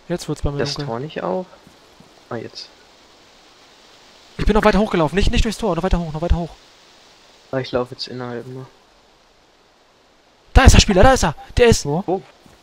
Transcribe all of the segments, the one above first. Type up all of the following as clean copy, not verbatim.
Jetzt wird's bei mir Das dunkel. Tor nicht auf. Ah, jetzt. Ich bin noch weiter hochgelaufen. Nicht durchs Tor, noch weiter hoch, noch weiter hoch. Ah, ich laufe jetzt innerhalb nur. Da ist der Spieler, da ist er. Der ist Wo?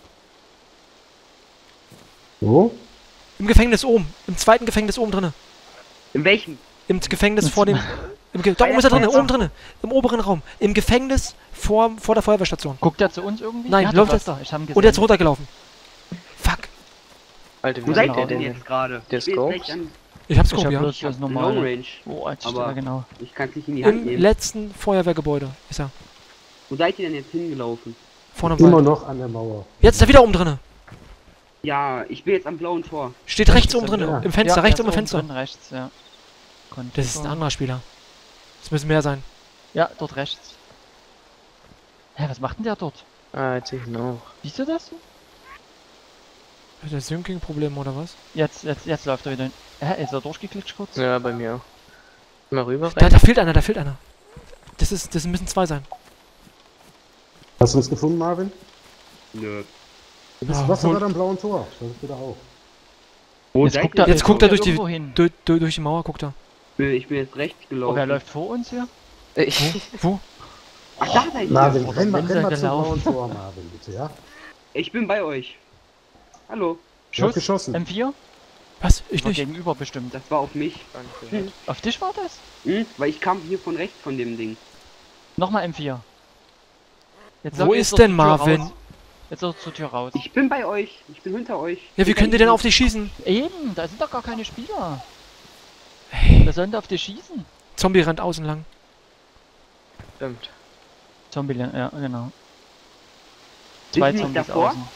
Wo? im Gefängnis oben. Im zweiten Gefängnis oben drinne. In welchem? Im Gefängnis vor dem... Da oben ist er drinne, oben drinne. Im oberen Raum. Im Gefängnis vor der Feuerwehrstation. Guckt er zu uns irgendwie? Nein, ja, läuft doch, jetzt. doch, ich hab ihn gesehen. Und jetzt runtergelaufen. Fuck. Alter, Wo wie seid sieht ihr der denn denn? jetzt gerade? Der Ich bin jetzt Scopes? gleich an Ich hab's Ich Scope, hab ja. bloß das Long normale. Range. Oh, jetzt steht Aber- er genau. Ich kann es nicht in die Hand Im nehmen. letzten Feuerwehrgebäude ist er. Wo seid ihr denn jetzt hingelaufen? Vorne im Immer Wald. noch an der Mauer. Jetzt ist er wieder oben drinne. Ja, ich bin jetzt am blauen Tor. Steht rechts oben ist er drinne. wieder. Im Fenster, Ja, rechts der oben im ist Fenster. Drin, rechts, ja. Das ist ein anderer Spieler. Das müssen mehr sein. Ja, dort rechts. Hä, was macht denn der dort? Ah, jetzt sehe ich ihn auch. Siehst du das? Hat der Syncing-Problem oder was? Jetzt läuft er wieder hin. Hä, ist er durchgeklitscht kurz? Ja, bei mir auch. Mal rüber Da rein. fehlt einer, da fehlt einer. Das müssen zwei sein. Hast du uns gefunden, Marvin? Nö. Du bist Ja, was hol- war am blauen Tor? Das ist wieder auf. Wo Jetzt seid guckt ihr er, Jetzt guckt er durch die- irgendwo hin. Durch die Mauer guckt er. Ich bin jetzt rechts gelaufen. Oh, wer läuft vor uns hier? Wo? Ach, da seid ihr. Marvin, wo renn mal sind wir zum gelaufen? blauen Tor, Marvin, bitte, ja? Ich bin bei euch. Hallo. Wer hat Schuss? geschossen. M4? Was? Ich War nicht. gegenüber bestimmt. Das war auf mich. Auf dich war das? Weil ich kam hier von rechts von dem Ding. Nochmal M4. Jetzt Wo soll- ist jetzt denn zur Tür Marvin? raus. Jetzt soll er zur Tür raus. Ich bin bei euch. Ich bin hinter euch. Ja, wie können die denn auf dich schießen? Eben, da sind doch gar keine Spieler. Hey. Da sollen die auf dich schießen. Zombie rennt außen lang. Stimmt. Zombie, ja, genau. Sind Zwei die nicht Zombies davor? außen.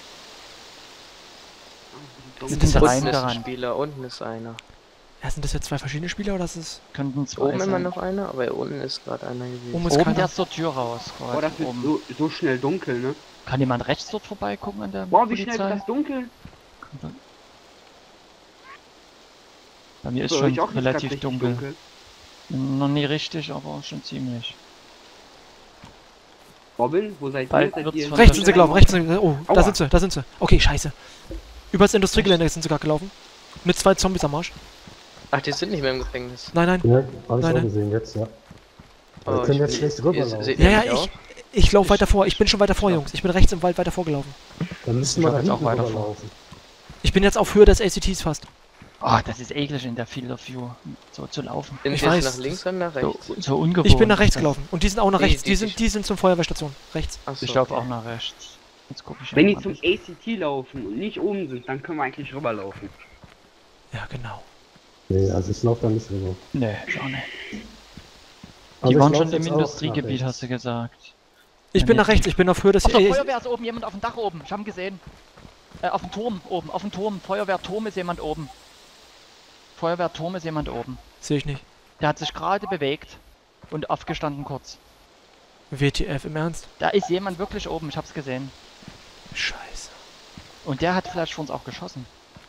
Sind das das rein Unten ist ein daran? Spieler, unten ist einer. Ja, sind das jetzt zwei verschiedene Spieler oder ist es... Könnten zwei Oben immer sein. noch einer, aber unten ist gerade einer gewesen. Oben ist Oben, keiner. der ist zur Tür raus. Boah, Quasi, das wird oben. so schnell dunkel, ne? Kann jemand rechts dort vorbeigucken an der Boah, wie Polizei? schnell wird das dunkel? Bei mir ist Bei schon euch auch nicht grad relativ richtig dunkel. Noch nie richtig, aber schon ziemlich. Robin, wo seid ihr? Bald Seid wird's ihr? von Rechts sind sie gelaufen, rechts sind sie... Oh, da Aua. sind sie, da sind sie. Okay, scheiße. Übers Industriegelände sind sie gerade gelaufen. Mit zwei Zombies am Arsch. Ach, die sind nicht mehr im Gefängnis. Nein, nein. Ja, hab ich Nein, auch nein. gesehen jetzt, ja. Oh, Wir können ich jetzt bin- schlecht Ihr rüberlaufen. seht Ja, ihr ja, mich auch? ich laufe weiter vor. Ich bin schon weiter vor, Jungs. Ich bin rechts im Wald weiter vorgelaufen. Dann müssten Ich wir hab da jetzt auch hinten weiter rüberlaufen. Ich bin jetzt auf Höhe des ACTs fast. Oh, das ist eklig in der Field of View so zu laufen. Bin Ich ich jetzt weiß. nach links oder nach So, rechts? so ungewohnt. Ich bin nach rechts Das- gelaufen. Und die sind auch nach Die- rechts. die- Die sind zur Feuerwehrstation. Rechts. Achso, Ich laufe okay. auch nach rechts. Jetzt gucke ich Wenn mal die ein zum bisschen. ACT laufen und nicht oben sind, dann können wir eigentlich rüberlaufen. Ja, genau. Nee, also ich laufe da nicht rüber. Nee, ich auch nicht. Aber Die ich waren lauf schon im jetzt auch Industriegebiet, nach hast du gesagt. Ich Ja, bin nee. nach rechts. Ich bin auf Höhe des... Achso, Feuerwehr ist oben, jemand auf dem Dach oben. Ich hab ihn gesehen. Auf dem Turm oben, auf dem Turm. Feuerwehrturm ist jemand oben. Feuerwehrturm ist jemand oben. Sehe ich nicht. Der hat sich gerade bewegt und aufgestanden kurz. WTF, im Ernst? Da ist jemand wirklich oben, ich hab's gesehen. Scheiße. Und der hat vielleicht für uns auch geschossen.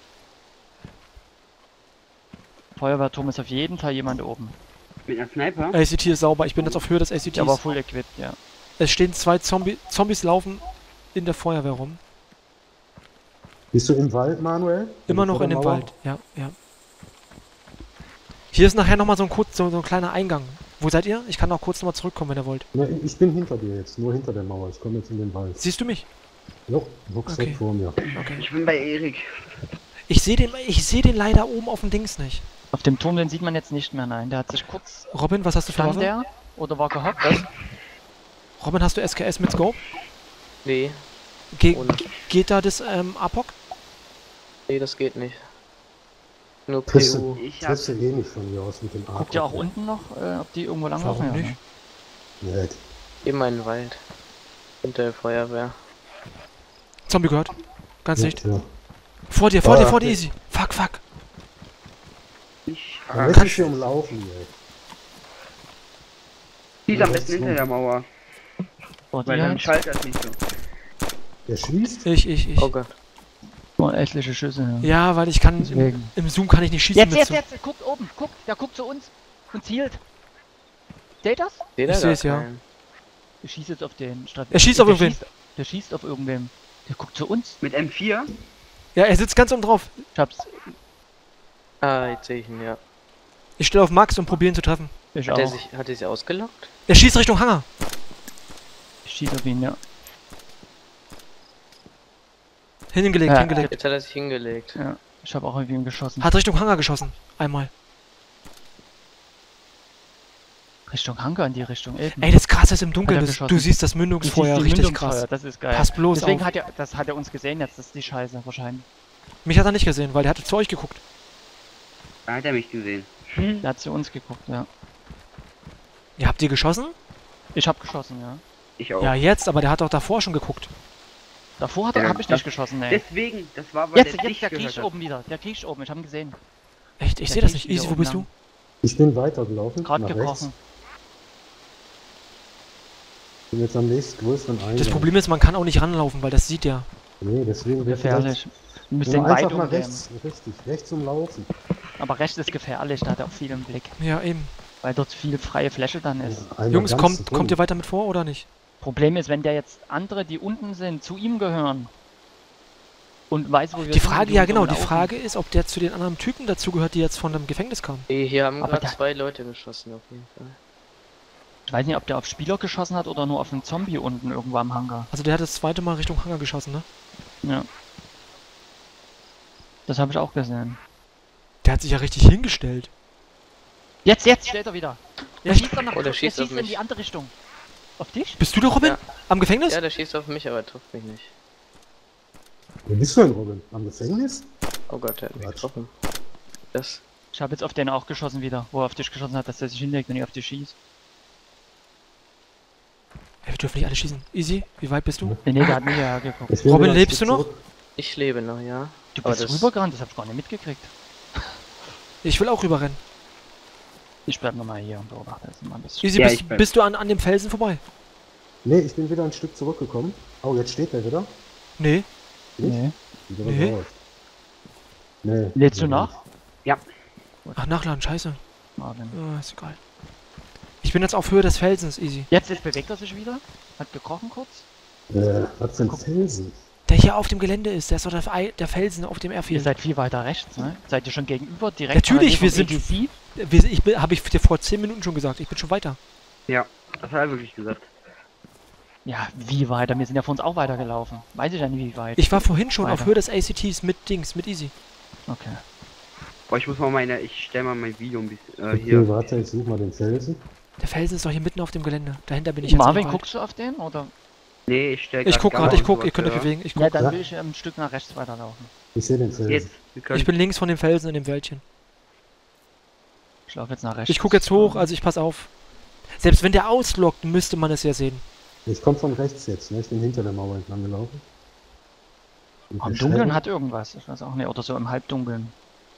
Feuerwehrturm ist auf jeden Fall jemand oben. Mit einer Sniper? ACT ist sauber. Ich bin jetzt auf Höhe des Der war ACTs. full equipped, ja. Es stehen zwei Zombies laufen in der Feuerwehr rum. Bist du im Wald, Manuel? Immer Also noch vor in der dem Mauer? Wald. Ja, ja. Hier ist nachher nochmal so ein kleiner Eingang. Wo seid ihr? Ich kann auch kurz nochmal zurückkommen, wenn ihr wollt. Ne, ich bin hinter dir jetzt, nur hinter der Mauer. Ich komme jetzt in den Wald. Siehst du mich? Jo, Rucksack Okay. vor mir. Okay. Ich bin bei Erik. Ich sehe den leider oben auf dem Dings nicht. Auf dem Turm, den sieht man jetzt nicht mehr, nein. Der hat sich kurz... Robin, was hast du für Stand Waffe? der? Oder war gehockt? Robin, hast du SKS mit Scope? Nee, Ge ohne. Geht da das APOC? Nee, das geht nicht. Nur Triffst PU. du, Ich hab triffst du eh nicht von mir aus mit dem Arm. Guckt ihr auch unten noch, ob die irgendwo langlaufen? Warum Ja, nicht? ne? Nee, Immer in den Wald. Hinter der Feuerwehr. Zombie gehört. Ganz dicht. ja. Vor dir, easy. Fuck. Dann lässt sich hier umlaufen, ey. Die ist am besten hinter der Mauer. Vor Weil dir dann jetzt schallt das nicht so. Der schießt? Ich. Oh Gott. waren etliche Schüsse. Ja. Ja, weil ich kann... Deswegen. Im Zoom kann ich nicht schießen Jetzt, mit jetzt, guckt oben, guckt, der guckt zu uns und zielt. Seht das? Seht Ich ihr seh's, gar ja. keinen? Der schießt jetzt auf den Stadt. Er schießt auf irgendwen. Der schießt auf irgendwem. Der guckt zu uns. Mit M4? Ja, er sitzt ganz oben drauf. Ich hab's. Ah, jetzt sehe ich ihn, ja. Ich stelle auf Max und probiere ihn zu treffen. Ich Hat er auch. sich ausgelockt? Er schießt Richtung Hangar. Ich schieße auf ihn, ja. Hingelegt, Ja, hingelegt. Jetzt hat er sich hingelegt. Ja. Ich habe auch auf ihn geschossen. Hat Richtung Hangar geschossen. Einmal. Richtung Hangar in die Richtung eben. Ey, das Krasse ist im Dunkeln. Hat er Du geschossen. siehst das Du siehst Mündungsfeuer die richtig Mündungsfeuer, krass. Das ist geil. Pass bloß Deswegen auf. hat er uns gesehen jetzt, das ist die Scheiße wahrscheinlich. Mich hat er nicht gesehen, weil der hatte zu euch geguckt. Da hat er mich gesehen. Der hat zu uns geguckt, ja. Ja, habt ihr geschossen? Ich hab geschossen, ja. Ich auch. Ja, jetzt, aber der hat doch davor schon geguckt. Davor Ja, hab ich das- nicht geschossen, ey. Deswegen, das war, weil Jetzt, der der gehört kriecht hat. oben wieder. Der kriecht oben, ich hab ihn gesehen. Echt? Ich Der sehe das kriecht nicht. Easy, wieder wo bist oben du? Ich bin weitergelaufen. Gerade nach gekrochen. rechts. Bin jetzt am nächstgrößeren Eingang. Das Problem ist, man kann auch nicht ranlaufen, weil das sieht ja. Nee, deswegen wird Gefährlich. Du musst Nur den weit einfach mal umgehen. rechts, richtig, rechts umlaufen. Aber rechts ist gefährlich, da hat er auch viel im Blick. Ja, eben. Weil dort viel freie Fläche dann ist. Ja, einmal Jungs, ganz kommt rum. ihr weiter mit vor oder nicht? Problem ist, wenn der jetzt andere, die unten sind, zu ihm gehören und weiß, wo wir Die sind, Frage, die ja uns genau, die umlaufen. Frage ist, ob der zu den anderen Typen dazugehört, die jetzt von dem Gefängnis kamen. Hier haben Aber gerade da- 2 Leute geschossen auf jeden Fall. Ich weiß nicht, ob der auf Spieler geschossen hat oder nur auf einen Zombie unten irgendwo am Hangar. Also der hat das zweite Mal Richtung Hangar geschossen, ne? Ja. Das habe ich auch gesehen. Der hat sich ja richtig hingestellt. Jetzt steht er wieder. Der Echt? schießt dann nach Oh, der schießt auf in mich. die andere Richtung. Auf dich? Bist du der Robin? Ja. Am Gefängnis? Ja, der schießt auf mich, aber er trifft mich nicht. Wo bist du denn, Robin? Am Gefängnis? Oh Gott, der hat mich Quatsch. getroffen. Das. Ich habe jetzt auf den auch geschossen wieder, wo er auf dich geschossen hat, dass der sich hinlegt und nicht auf dich schießt. Ey, wir dürfen nicht alle schießen. Easy, wie weit bist du? Nee, der hat mir ja geguckt. Ich will Robin, wieder ein lebst Stück du noch? zurück. Ich lebe noch, ja. Du Aber bist das- rübergerannt, das hab ich gar nicht mitgekriegt. Ich will auch rüberrennen. Ich bleib nochmal hier und beobachte jetzt mal ein bisschen. Easy, Ja, bist, ich bleib- bist du an dem Felsen vorbei? Nee, ich bin wieder ein Stück zurückgekommen. Oh, jetzt steht er wieder. Nee. Nicht? Nee. Wieder Nee. raus. Nee. Lädst du nee. nach? Ach, nachladen, scheiße. Marvin. Ah, ist egal. Ich bin jetzt auf Höhe des Felsens, Easy. Jetzt bewegt er sich wieder. Hat gekrochen kurz. Was für ein Felsen? Der hier auf dem Gelände ist, der ist doch der Felsen, auf dem er Ihr fiel. seid viel weiter rechts, ne? Seid ihr schon gegenüber? Direkt Natürlich, wir parallel sind- vom ADC? Habe ich dir vor 10 Minuten schon gesagt, ich bin schon weiter. Ja, das hat er wirklich gesagt. Ja, wie weiter? Wir sind ja vor uns auch weitergelaufen. Weiß ich ja nicht, wie weit. Ich war vorhin schon auf Weiter. Höhe des ACTs mit Dings, mit Easy. Okay. Boah, ich muss mal ich stell mal mein Video ein bisschen, Okay, hier. warte, ich suche mal den Felsen. Der Felsen ist doch hier mitten auf dem Gelände. Dahinter bin ich jetzt. Marvin, im Wald. guckst du auf den? Oder? Nee, ich stell Ich guck gerade, Kamera ich guck, und ihr könnt euch sowas, bewegen. Ich Ja, guck. dann Ja. will ich ein Stück nach rechts weiterlaufen. Ich sehe den Felsen. Jetzt, wir können. Ich bin links von dem Felsen in dem Wäldchen. Ich laufe jetzt nach rechts. Ich guck jetzt hoch, also ich pass auf. Selbst wenn der auslockt, müsste man es ja sehen. Ich komme von rechts jetzt, ne? Ich bin hinter der Mauer entlang gelaufen. Mit Am der Dunkeln Scheibe. hat irgendwas. Ich weiß auch nicht. Oder so im Halbdunkeln.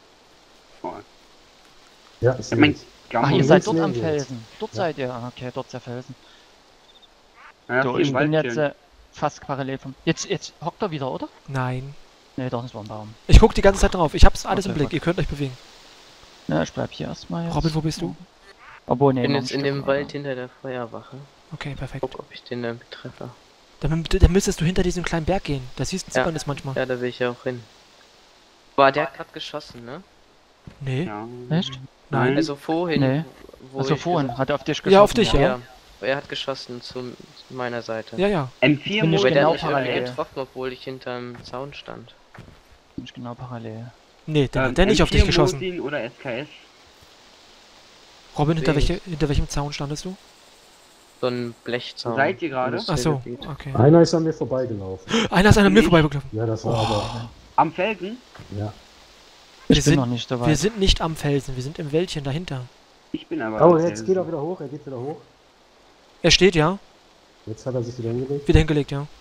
Ja, ich sehe mein es. Ach, Und ihr links seid dort neben am dir Felsen. Dort Ja. seid ihr. Ah, okay, dort ist der Felsen. Ja, So, hier ich im bin Wald jetzt chillen. fast parallel vom... Jetzt hockt er wieder, oder? Nein. Nee, doch, das war ein Baum. Ich guck die ganze Zeit drauf. Ich hab's alles im Okay, Blick. gut. Ihr könnt euch bewegen. Ja, ich bleib hier erstmal jetzt. Robin, wo bist du? Obwohl, nee, Ich bin noch ein jetzt in Stück dem weiter. Wald hinter der Feuerwache. Okay, perfekt. Guck, ob ich den dann treffe. Dann müsstest du hinter diesem kleinen Berg gehen. Da sieht Ja. man das manchmal. Ja, da will ich ja auch hin. Boah, der hat gerade geschossen, ne? Nee. Ja. Echt? Nein. Also vorhin. Nee. Wo Also ich vorhin, gesagt- hat er auf dich geschossen. Ja, auf dich, ja. Ja. Er hat geschossen zu meiner Seite. Ja, ja. M4 bin nicht Aber der genau hat mich irgendwie parallel. getroffen, obwohl ich hinterm Zaun stand. Nicht genau parallel. Nee, dann hat der nicht auf dich geschossen. Mosin oder SKS. Robin, hinter Wenig. welchem Zaun standest du? So ein Blechzaun. Wo seid ihr gerade? Das Ach so, Gebiet. okay. Einer ist an mir vorbeigelaufen. Einer ist an mir Ich? vorbeigelaufen. Ja, das war aber. Am Felsen? Ja. Ich Wir bin noch sind, nicht so wir weit. sind nicht am Felsen, wir sind im Wäldchen dahinter. Ich bin aber Oh, am jetzt Felsen. geht er wieder hoch, er geht wieder hoch. Er steht, ja. Jetzt hat er sich wieder hingelegt. Wieder hingelegt, ja.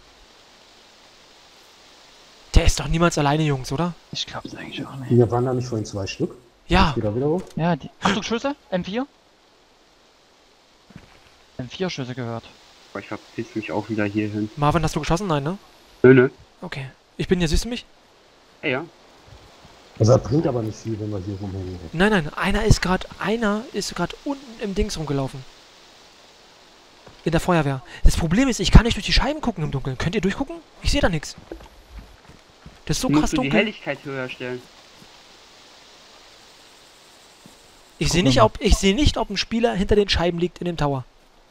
Der ist doch niemals alleine, Jungs, oder? Ich glaub's eigentlich auch nicht. Hier waren da nicht vorhin 2 Stück. Ja. Jetzt geht er wieder hoch. Ja, die... Achtung, Schüsse? M4? M4 Schüsse gehört. Boah, ich verpiss mich auch wieder hier hin. Marvin, hast du geschossen? Nein, ne? Nö. Okay. Ich bin hier, siehst du mich? Ja. Also das bringt aber nicht viel, wenn wir hier rumhängen. Nein, nein, einer ist gerade unten im Dings rumgelaufen. In der Feuerwehr. Das Problem ist, ich kann nicht durch die Scheiben gucken im Dunkeln. Könnt ihr durchgucken? Ich sehe da nichts. Das ist so Musst krass du die dunkel. Helligkeit höher stellen. Ich sehe nicht, ob ein Spieler hinter den Scheiben liegt in dem Tower.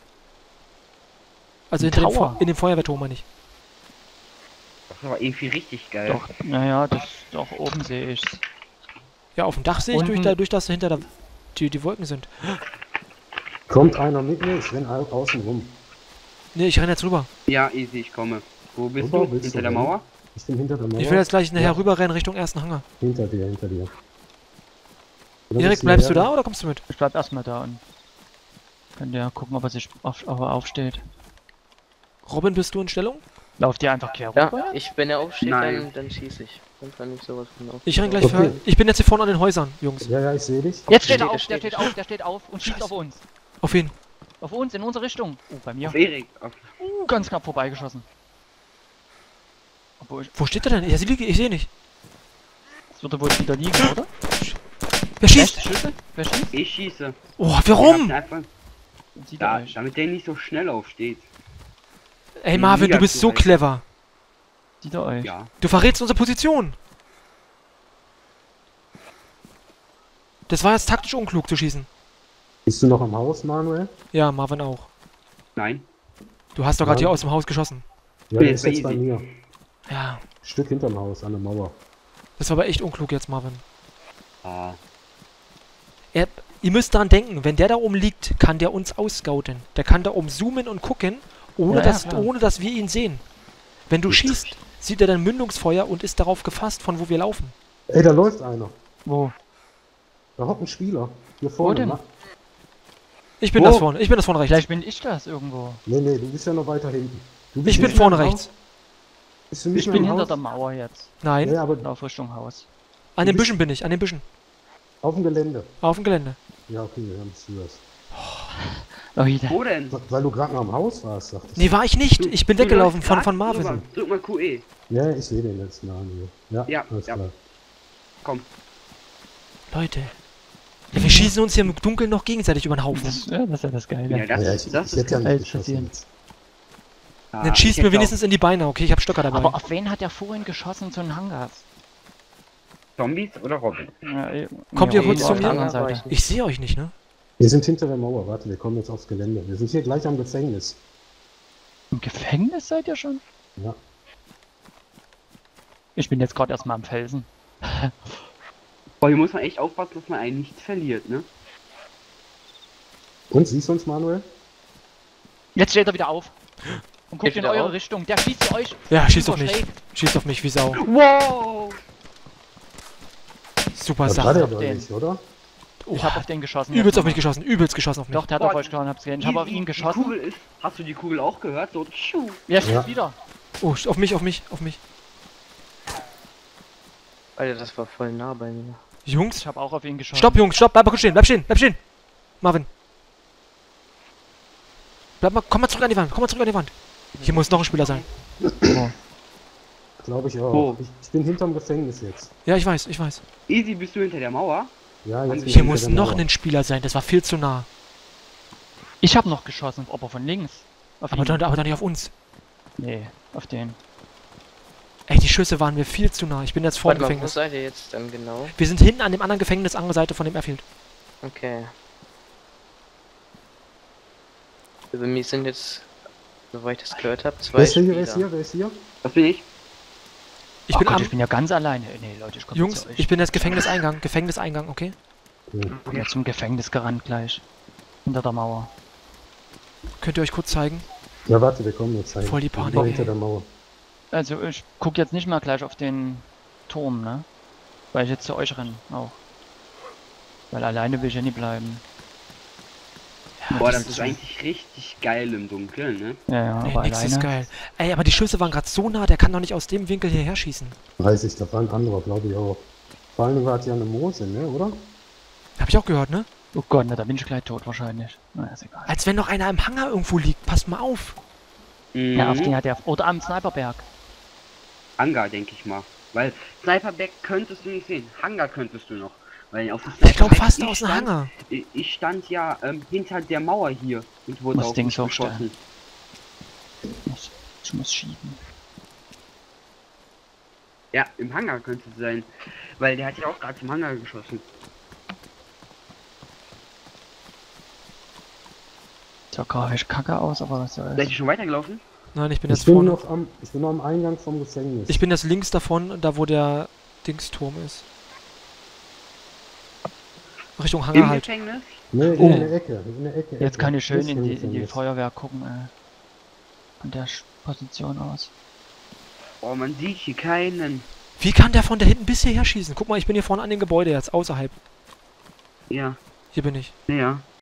Also Im hinter dem Tower? in dem Feuerwehrturm, meine ich. Das war irgendwie richtig geil. Doch, naja, das doch oben sehe ich's. Ja, auf dem Dach sehe ich Unten- durch das hinter der, die Wolken sind. Kommt einer mit mir? Ich renn außen rum. Ne, ich renne jetzt rüber. Ja, easy, ich komme. Wo bist Rüber, du? willst Hinter du der rennen? Mauer? Ich bin hinter der Mauer. Ich will jetzt gleich nachher Ja. rüberrennen Richtung ersten Hangar. Hinter dir, hinter dir. Oder Erik, bist bleibst du hierher? da oder kommst du mit? Ich bleib erstmal da und könnt ja gucken, ob er aufsteht. Robin, bist du in Stellung? Lauft ihr einfach quer Ja, rüber? wenn er aufsteht, Nein. dann schieße ich. Dann kann ich sowas von auf. Ich renn gleich Okay. für. Ich bin jetzt hier vorne an den Häusern, Jungs. Ja, ja, ich sehe dich. Jetzt steht er Der auf, steht. der steht auf und schießt Scheiße. auf uns. Auf wen? Auf uns, in unsere Richtung. Bei mir. Auf Erik. Auf Ganz knapp vorbeigeschossen. Obwohl, Wo steht er denn? Ich sehe nicht. es würde wohl wieder liegen, oder? Wer schießt? Schüsse? Wer schießt? ich schieße. Oh, warum? Einfach, Sieht er euch. damit der nicht so schnell aufsteht. Ey, Marvin, du bist so korrekt. clever. Sieht er euch. Ja. Du verrätst unsere Position. Das war jetzt taktisch unklug zu schießen. Bist du noch am Haus, Manuel? Ja, Marvin auch. Nein. Du hast doch gerade Ja. hier aus dem Haus geschossen. Ja, Bin der jetzt ist bei jetzt bei Easy. mir. Ja, Stück hinterm Haus, an der Mauer. das war aber echt unklug jetzt, Marvin. Ah. Ihr müsst daran denken, wenn der da oben liegt, kann der uns ausscouten. Der kann da oben zoomen und gucken, ohne, Ja, ja, dass, klar. ohne dass wir ihn sehen. Wenn du schießt, sieht er dann Mündungsfeuer und ist darauf gefasst, von wo wir laufen. Ey, da läuft einer. Wo? Da hockt ein Spieler. Hier vorne. denn? Ich bin Wo? das vorne, ich bin das vorne rechts. Vielleicht bin ich das irgendwo. Nee, nee, du bist ja noch weiter hinten. Du bist Ich bin nicht vorne mehr im rechts. Haus? Bist du nicht Ich mehr bin im hinter Haus? der Mauer jetzt. Nein, Ja, aber Lauf Richtung Haus. an den du bist- Büschen bin ich, an den Büschen. auf dem Gelände. Auf dem Gelände. Ja, okay, dann bist du das. Oh, wieder. Wo denn? Weil du gerade noch am Haus warst, sagtest du. Nee, war ich nicht. Ich bin Du weggelaufen läufst von grad Marvin. rüber. Drück mal QE. Ja, ich sehe den letzten Namen hier. Ja, Ja, alles ja. klar. Komm. Leute. Ja, wir schießen uns hier im Dunkeln noch gegenseitig über den Haufen. Das ist ja das Geile. Ja, das, Ja, ist ich das hätte ist ja geil nicht geschossen passieren. jetzt. Ah, Dann schießt ich mir hätte wenigstens in die Beine, okay? Ich hab Stöcker dabei. Aber auf wen hat der vorhin geschossen zu den Hangars? auch Zombies oder Robin? Ja, Kommt ihr nee, kurz auf zu der mir? anderen Seite. Ich sehe euch nicht, ne? Wir sind hinter der Mauer, warte, wir kommen jetzt aufs Gelände. Wir sind hier gleich am Gefängnis. Im Gefängnis seid ihr schon? Ja. Ich bin jetzt gerade erstmal am Felsen. Boah, hier muss man echt aufpassen, dass man einen nicht verliert, ne? Und, siehst du uns, Manuel? Jetzt steht er wieder auf. Und guckt Steht in wieder eure auf? Richtung. Der schießt zu euch. Ja, schießt auf Super mich. schräg. Schießt auf mich wie Sau. Wow! Super Das war Sache. der auf doch den. nicht, oder? Ich hab auf den geschossen. Übelst auf mich Jetzt geschossen, übelst geschossen auf mich. Doch, der hat auf euch geschossen, hab's gesehen. Ich habe auf ihn Die geschossen. Kugel ist. Hast du die Kugel auch gehört? So, tschu. Ja, schießt Ja. wieder. Oh, auf mich, auf mich, auf mich. Alter, das war voll nah bei mir. Jungs, Ich habe auch auf ihn geschossen. stopp, Jungs, stopp, bleib mal kurz stehen, bleib stehen, bleib stehen. Marvin. Bleib mal, komm mal zurück an die Wand, komm mal zurück an die Wand. Hier muss noch ein Spieler sein. Wo? Glaube ich auch. Wo? Ich bin hinterm Gefängnis jetzt. Ja, ich weiß, ich weiß. Easy, bist du hinter der Mauer? Ja, jetzt bin ich Hier hinter muss der noch Mauer. ein Spieler sein, das war viel zu nah. Ich habe noch geschossen, aber von links. Auf Aber ihn. dann nicht auf uns. Nee, auf den. Ey, die Schüsse waren mir viel zu nah. Ich bin jetzt vor dem Warte mal, wo Gefängnis. seid ihr jetzt dann genau? Wir sind hinten an dem anderen Gefängnis, andere Seite von dem Airfield. Okay. Über mich sind jetzt, soweit ich das gehört habe, zwei Wer ist hier, wer Spieler. ist hier, wer ist hier? Das bin ich. Ich Oh bin Gott, am... ich bin ja ganz alleine. Nee, Leute, ich komme Jungs, zu euch. ich bin jetzt Gefängniseingang, Gefängniseingang, okay? Ja. bin ja zum Gefängnis gerannt gleich. Hinter der Mauer. Könnt ihr euch kurz zeigen? Ja, warte, wir kommen jetzt. Voll die Wir sind Panik, hinter ey. der Mauer. Also ich guck jetzt nicht mal gleich auf den Turm, ne? Weil ich jetzt zu euch renne auch. Weil alleine will ich ja nie bleiben. Ja, Boah, das ist eigentlich richtig geil im Dunkeln, ne? Ja, ja, Nee, aber nix ist alleine. geil. Ey, aber die Schüsse waren gerade so nah, der kann doch nicht aus dem Winkel hierher schießen. Weiß ich, da war ein anderer, glaube ich auch. Vor allem war es ja eine Moose, ne, oder? Hab ich auch gehört, ne? Oh Gott, ne, da bin ich gleich tot wahrscheinlich. Na, ist egal. Als wenn noch einer im Hangar irgendwo liegt. Passt mal auf. Ja, auf Mhm. den hat er. Oder am Sniperberg. Hangar, denke ich mal. Weil Sniperback könntest du nicht sehen. Hangar könntest du noch. Weil auf dem Ich glaube Sniperback- fast ich aus dem stand- Hangar. Ich stand ja hinter der Mauer hier und wurde Muss auf Dings mich hochstellen. geschossen. Ich muss schieben. Ja, im Hangar könnte es sein. Weil der hat ja auch gerade zum Hangar geschossen. So grafisch kacke aus, aber was soll's. Seid ihr schon weitergelaufen? Nein, ich bin Ich jetzt bin vorne. ich bin noch am Eingang vom Gefängnis. Ich bin jetzt links davon, da wo der Dingsturm ist. Richtung Hangar Im halt. Gefängnis? Ne, Oh. in der Ecke, in der Ecke. Jetzt kann ich schön Nicht in im die Gefängnis. Feuerwehr gucken, von der Position aus. Oh, man sieht hier keinen. Wie kann der von da hinten bis hierher schießen? Guck mal, ich bin hier vorne an dem Gebäude jetzt, außerhalb. Ja, Hier bin ich. ja.